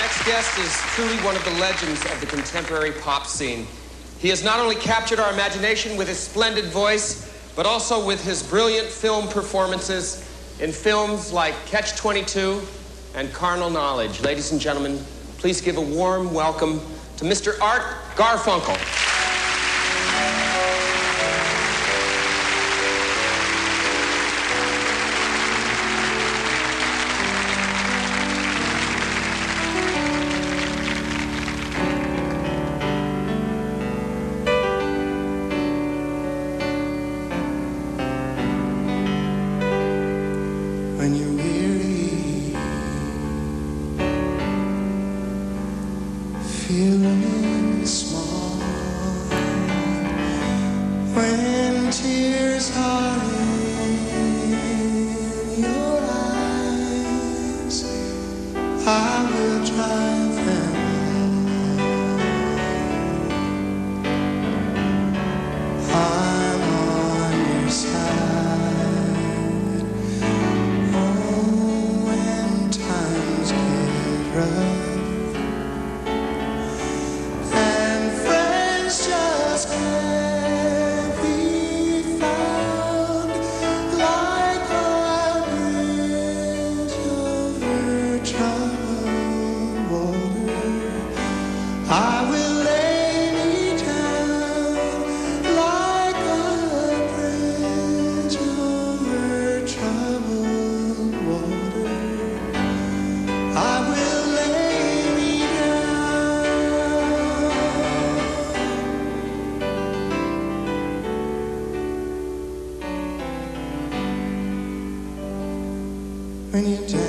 next guest is truly one of the legends of the contemporary pop scene. He has not only captured our imagination with his splendid voice, but also with his brilliant film performances in films like Catch-22 and Carnal Knowledge. Ladies and gentlemen, please give a warm welcome to Mr. Art Garfunkel. When you're weary, feeling small, when tears are in your eyes, I will drive them home. I'm on your side. And friends just can't be found, like a bridge over troubled water. I will lay me down like a bridge over troubled water. I will when you're down.